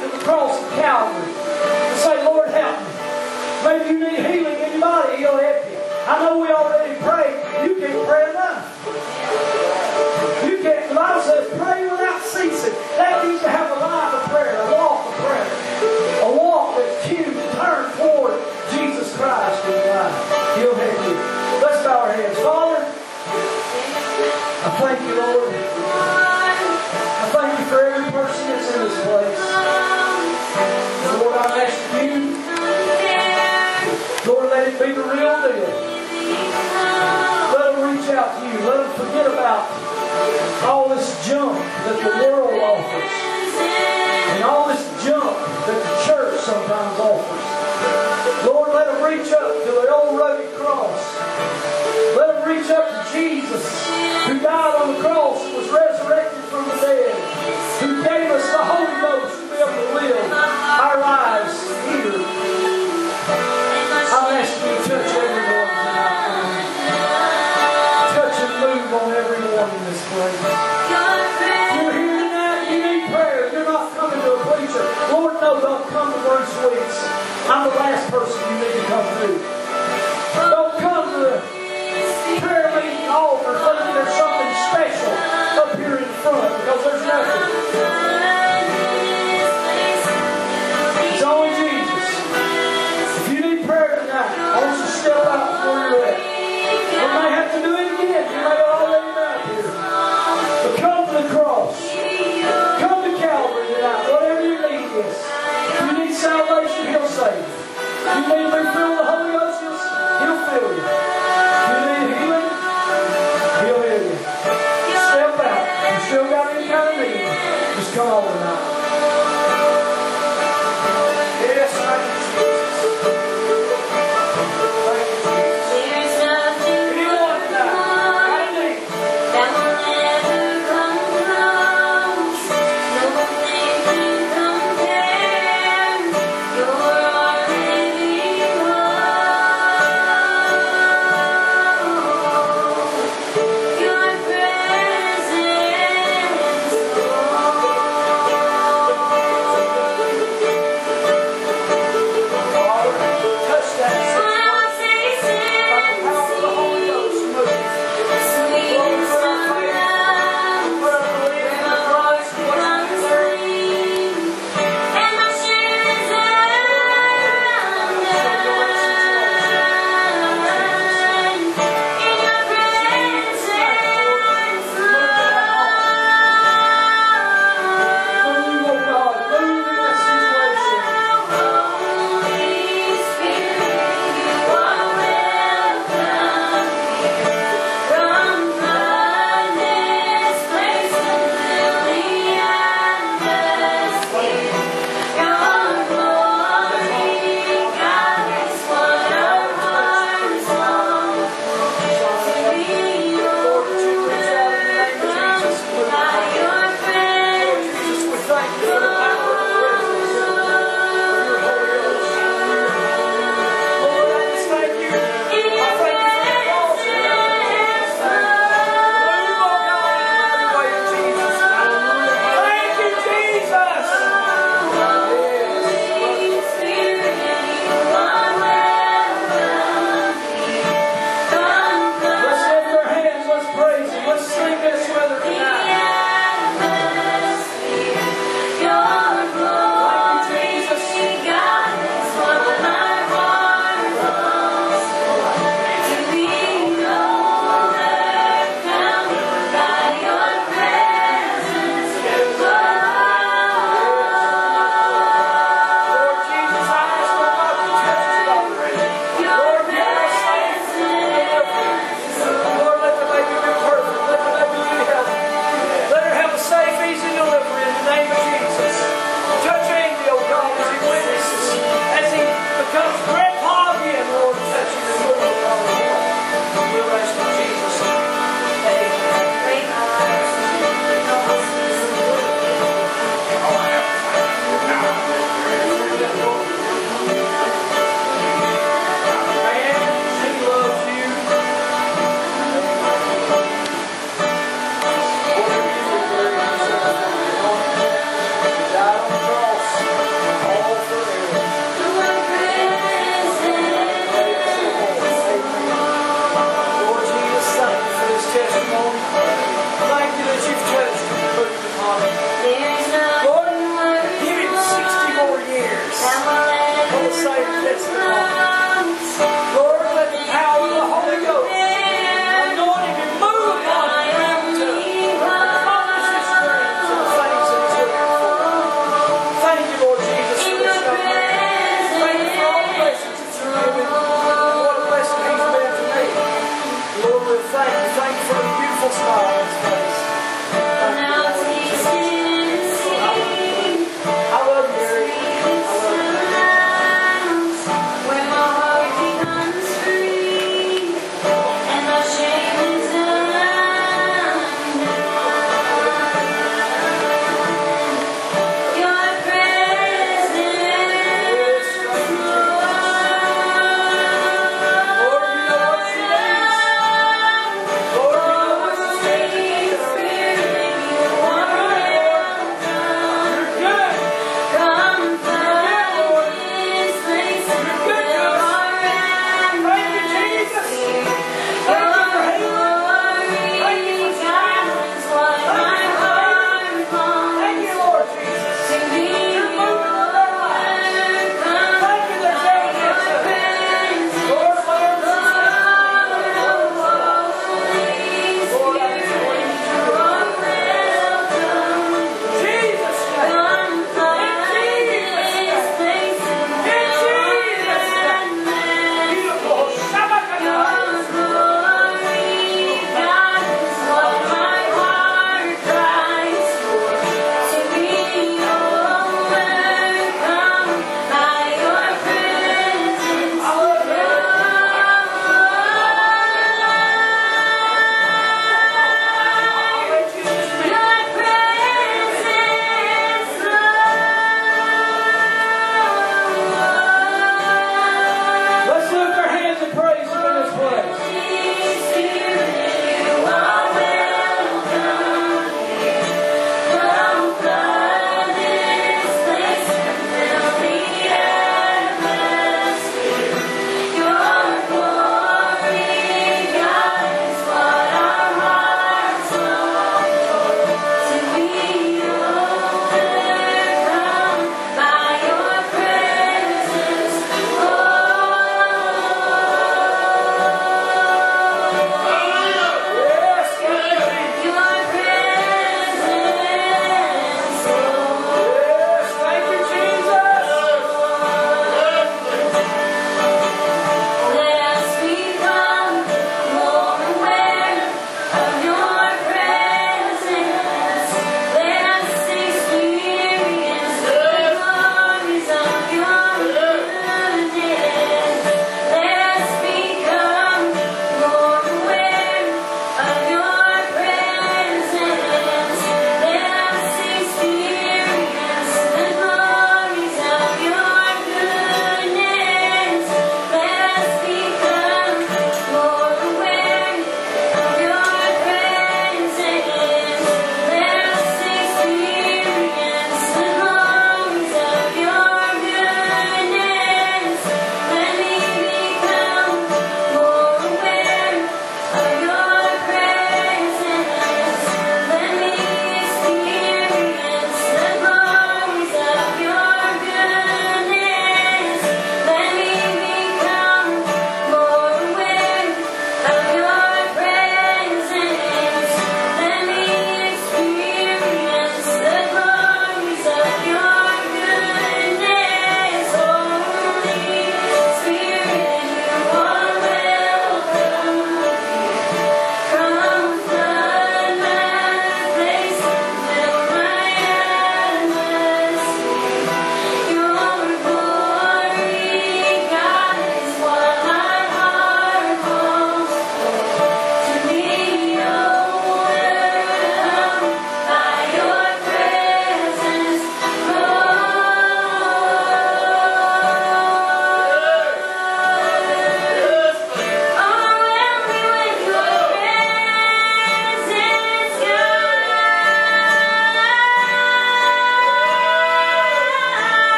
to the cross of Calvary and say, Lord, help me. Maybe you need healing in your body. He'll help you. I know we already prayed. You can't pray enough. You can't. The Bible says, pray without ceasing. That means to have a life of prayer, a walk of prayer. A walk that's cued to turn toward Jesus Christ in your life. He'll help you. Let's bow our heads. Father, I thank you, Lord. I thank you for every person that's in this place. Lord, I ask you, Lord, let it be the real deal. Let them reach out to you. Let them forget about all this junk that the world offers. And all this junk that the church sometimes offers. Lord, let them reach up to the old rugged cross. Let them reach up to Jesus, who died on the cross and was resurrected from the dead, who gave us the Holy Ghost to be able to live our lives here. I'm asking you to touch everyone tonight. Touch and move on everyone in this place. You're here tonight, you need prayer. You're not coming to a preacher. Lord, no, don't come to Bruce Weeks. I'm the last person you need to come to. Don't come to the prayer meeting altar thinking there's something special up here in front, because there's nothing. It's only Jesus. If you need prayer tonight, I want you to step out where you're at. You may have to do it again. You may have already done it here. But come to the cross. Come to Calvary tonight. Whatever your need is. If you need salvation, He'll save you. If you need to be filled with the Holy Ghost, He'll fill you. If you need healing, He'll heal you. Step out. If you still got any kind of need, just come.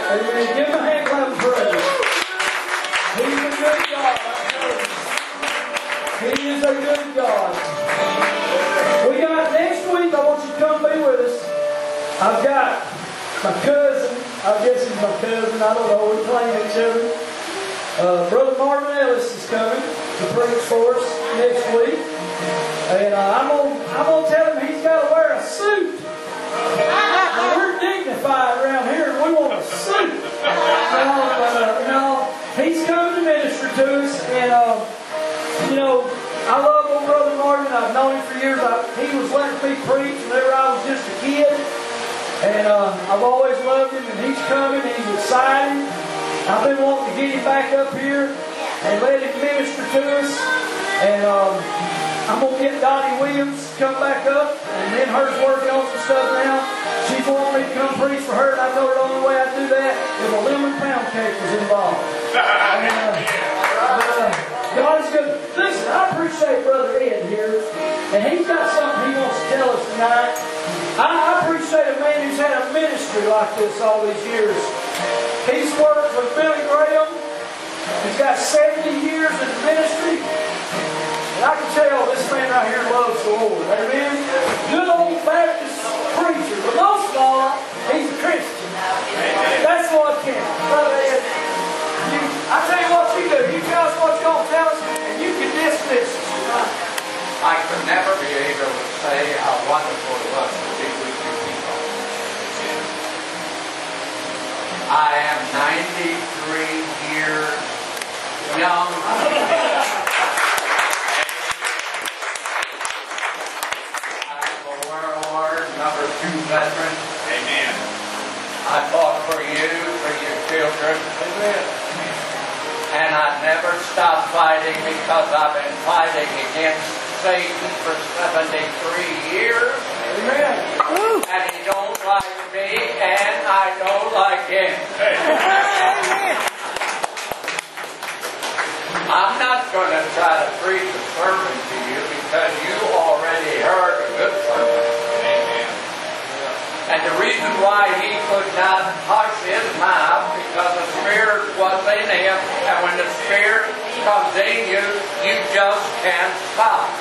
Amen. Give him a hand clap of praise. He's a good God. He is a good God. We got next week. I want you to come be with us. I've got my cousin. I guess he's my cousin. I don't know. We claim each other. Brother Marvin Ellis is coming to preach for us next week. And I'm gonna tell him he's got to wear a suit. Now, we're dignified around here, and we want a suit. No, he's coming to minister to us, and I love old Brother Martin. I've known him for years. He was letting me preach whenever I was just a kid, and I've always loved him. And he's coming. He's excited. I've been wanting to get him back up here and let him minister to us, and I'm going to get Dottie Williams to come back up, and then her's working on some stuff now. She's wanting me to come preach for her, and I told her the only way I'd do that if a lemon pound cake was involved. God is good. Listen, I appreciate Brother Ed here, and he's got something he wants to tell us tonight. I appreciate a man who's had a ministry like this all these years. He's worked with Billy Graham. He's got 70 years in ministry. And I can tell this man right here loves the Lord. Amen? Good old Baptist preacher. But most of all, he's a Christian. That's what counts. Brother Ed, I tell you what you do. You tell us what you're going to tell us, and you can dismiss us tonight. I could never be able to say how wonderful it was to be with you people. I am 93 years young. Number 2 veteran. Amen. I fought for you, for your children. Amen. And I never stopped fighting because I've been fighting against Satan for 73 years. Amen. And he don't like me, and I don't like him. Amen. I'm not going to try to preach a sermon to you because you already heard a good sermon. And the reason why he could not hush his mouth, because the Spirit was in him, and when the Spirit comes in you, you just can't stop.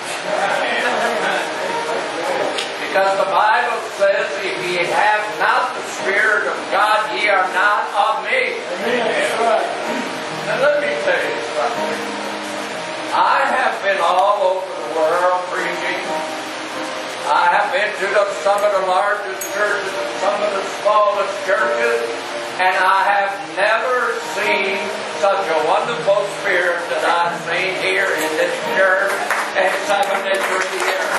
Because the Bible says, if ye have not the Spirit of God, ye are not of me. Now let me tell you something. I have been all over the world preaching. I have been to some of the largest churches and some of the smallest churches, and I have never seen such a wonderful spirit that I've seen here in this church in 73 years.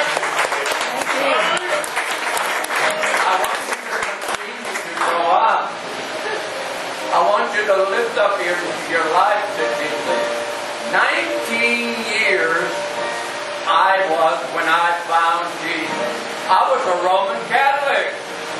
I want you to continue to go on. I want you to lift up your life to Jesus. 19 years I was when I found Jesus. I was a Roman Catholic.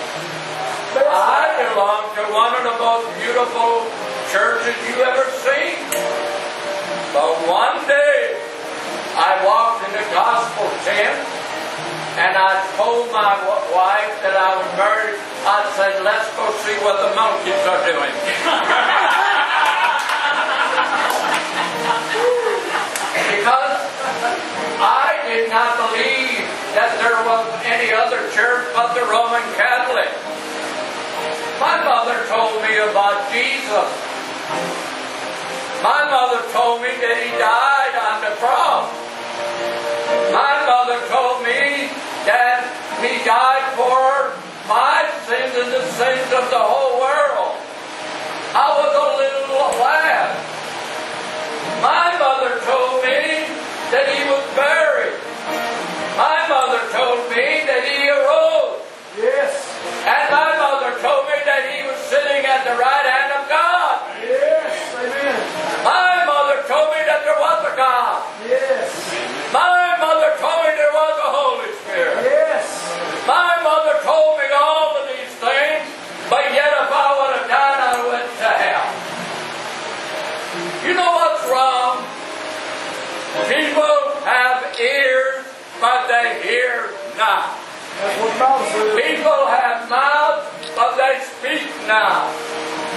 I belonged to one of the most beautiful churches you ever seen. But one day, I walked in the gospel tent, and I told my wife that I was married. I said, let's go see what the monkeys are doing. Because I did not believe that there was any other church but the Roman Catholic. My mother told me about Jesus. My mother told me that he died on the cross. My mother told me that he died for my sins and the sins of the whole world. I was a little lad. My mother told me that he was buried. My mother told me that he arose. Yes. And my mother told me that he was sitting at the right hand of God. Yes. Amen. My mother told me that there was a God. Yes. My mother told me there was a Holy Spirit. Yes. My mother told me all of these things, but yet if I would have died, I went to hell. You know what's wrong? People have ears, but they hear not. That's what the Bible says. People have mouths, but they speak not.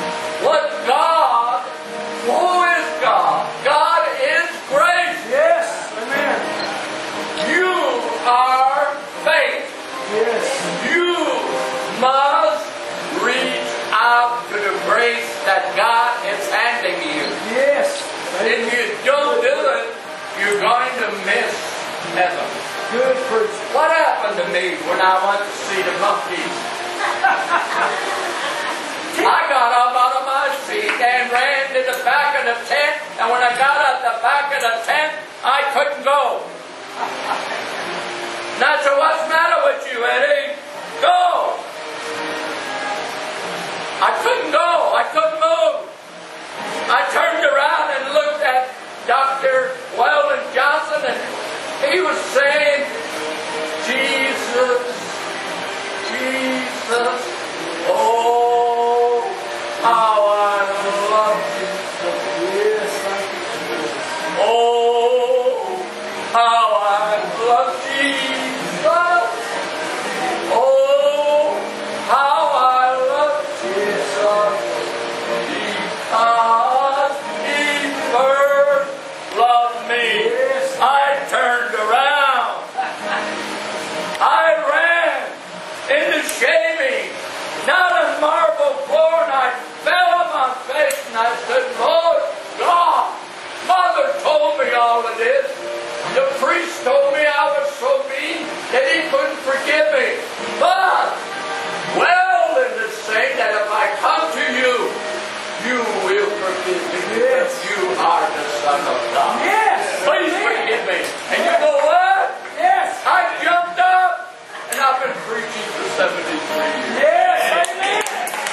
that God is handing you. Yes. If you don't do it, you're going to miss heaven. Good preacher. What happened to me when I went to see the monkeys? I got up out of my seat and ran to the back of the tent, and when I got at the back of the tent, I couldn't go. And I said, "What's the matter with you, Eddie? Go!" I couldn't go. I couldn't move. I turned around and looked at Dr. Weldon Johnson, and he was saying, "Jesus, Jesus, oh, how I love Jesus. Yes, thank you. Oh, how I love Jesus. Oh, how I love Jesus. Because He first loved me." Yes. I turned around. I ran into shaming, not a marble floor, and I fell on my face and I said, "Lord God, Mother told me all of this. The priest told me I was so mean that he couldn't forgive me. But Weldon is saying that if I come to you, you will forgive me because you are the Son of God. Yes. Please forgive me." And you know what? Yes. I jumped up and I've been preaching for 73 years. Yes. Amen.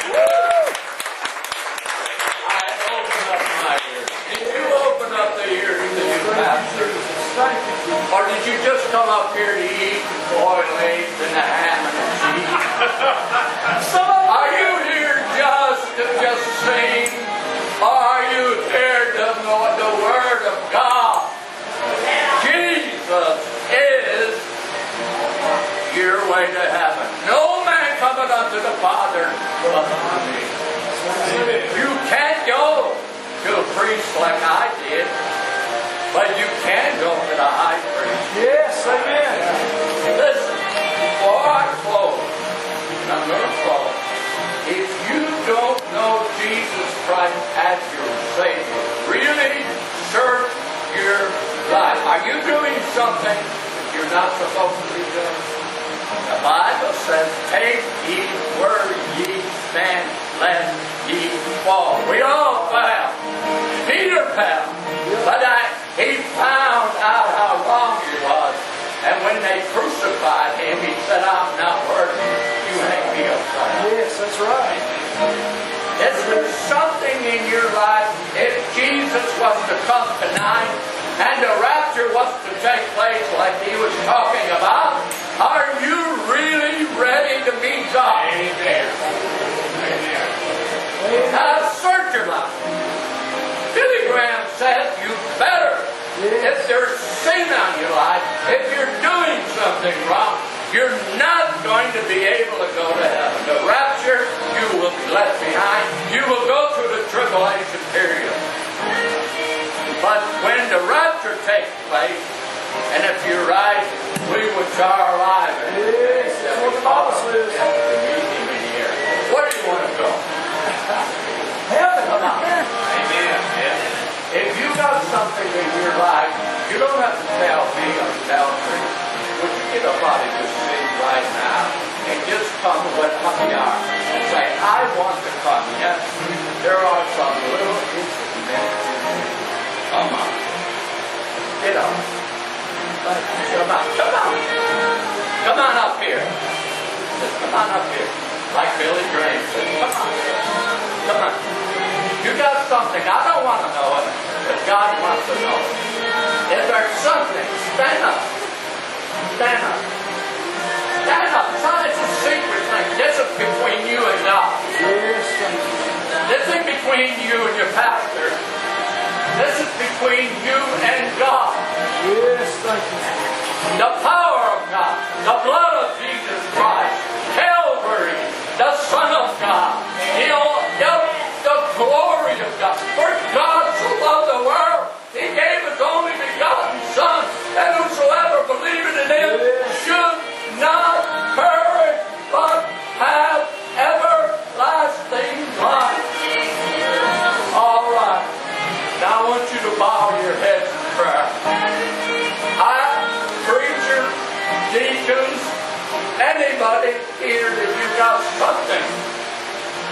I open up my ears. Did you open up the ears to you, Pastor? Thank you. Or did you just come up here to eat boiled eggs and a ham and a cheese? Are you here just to sing? Or are you here to know the Word of God? Jesus is your way to heaven. No man cometh unto the Father but through me. You can't go to a priest like I did, but you can go to the high priest. Yes, amen. Listen, before I close, and I'm going to close, if you don't know Jesus Christ as your Savior, really search your life. Are you doing something you're not supposed to be doing? The Bible says, "Take ye where ye stand, lest ye fall." We all fell. Peter fell. But he found out how wrong he was. And when they crucified him, he said, "I'm not worthy. You hang me upside." Yes, that's right. Is there something in your life, if Jesus was to come tonight and the rapture was to take place like he was talking about, are you really ready to meet God? Amen. Now search your life. Billy Graham said you better. If there's sin on your life, if you're doing something wrong, you're not going to be able to go to heaven. The rapture, you will be left behind. You will go through the tribulation period. But when the rapture takes place, and if you're right, we which are alive, Yes, that's what the Bible says. Where do you want to go? Heaven. Come on. Amen. If you got something in your life, you don't have to tell me or tell me. Would you get up out of your seat right now and just come with you are and say, "I want to come." Yes, there are some little incidents. Come on. Get up. Come on. Come on. Come on up here. Just come on up here. Like Billy Graham said, "Come on. Come on. You got something. I don't want to know it, but God wants to know it. If there's something, stand up. Stand up. Stand up. It's a secret thing. This is between you and God. Yes, thank you. This is between you and your pastor. This is between you and God. Yes, thank you. The power of God. The blood of Jesus Christ. Calvary. The Son of God. The glory of God. For God so loved the world, He gave His only begotten Son, that whosoever believeth in Him should not perish, but have everlasting life.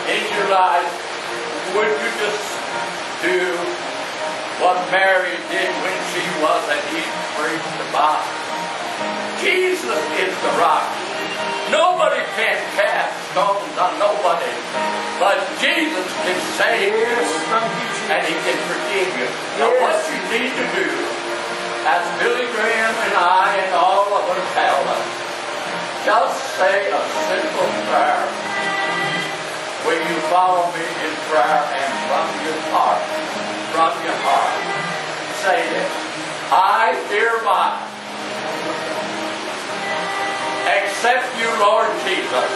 in your life, would you just do what Mary did when she was at Eden preached about? Jesus is the rock. Nobody can cast stones on nobody, but Jesus can save you, and He can forgive you. Now what you need to do, as Billy Graham and I and all of us tell us, just say a simple prayer. Will you follow me in prayer and from your heart, say this: I hereby accept you, Lord Jesus.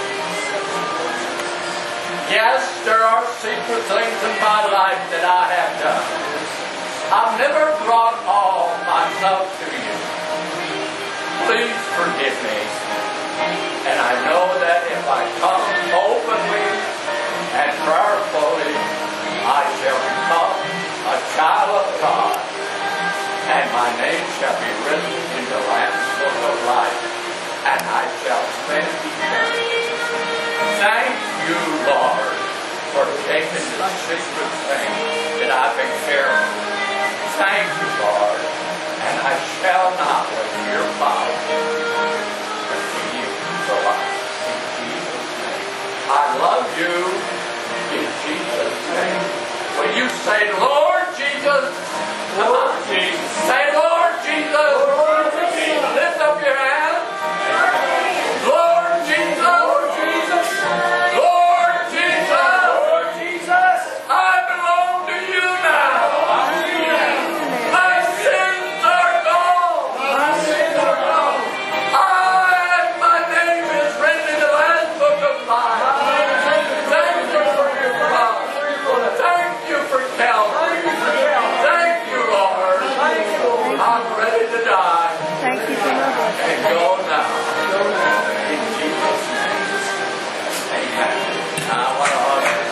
Yes, there are secret things in my life that I have done. I've never brought all myself to you. Please forgive me. And I know that if I come openly and prayerfully, I shall become a child of God, and my name shall be written in the Lamb's Book of Life, and I shall spend eternity. Thank you, Lord, for taking the secret thing that I've been carrying. Thank you, Lord, and I shall not with your power continue to lie. In Jesus' name. I love you in Jesus' name. When you say, Lord Jesus, come on. Say, Lord Jesus. Lift up your hand. Lord Jesus. Lord Jesus. Lord Jesus. Lord Jesus. I belong to you now. My sins are gone. My sins are gone. My name is written in the Lamb's Book of Life. Thank you for your love. Thank you for Calvary. Thank you, Lord. I'm ready to die. Thank you for your blood. And go now. In Jesus' name. Amen. I want to hug you.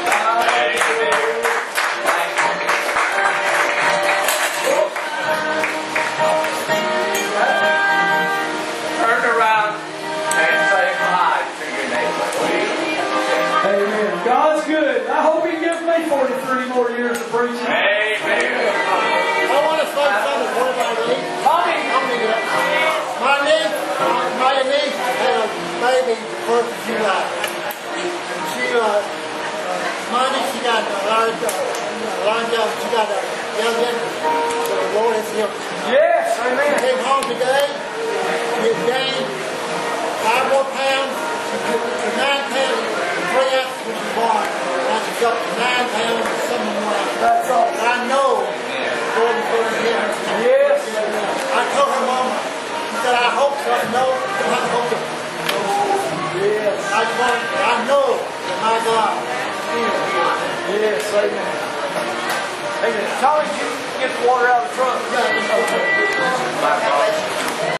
Thank you. Turn around and say hi to your neighbor. Amen. God's good. I hope He gives me 43 more years of preaching. Amen. I want to say something for my niece. My niece had a baby the 1st of July. Monday she got lined up. She got a young infant. So the Lord has healed her. Yes, She amen. came home today. She had gained 5 more pounds. She took 9 pounds and 3 ounces when she was born. Now she's up to 9 pounds and some more ounces. That's all. I know the Lord is going to heal her. Yes. I told her mama, she said, I hope so. No, I hope so. Yes. I know that my God is here. Yes, amen. Amen. Tommy, did you get the water out of the trunk? Yeah, My God.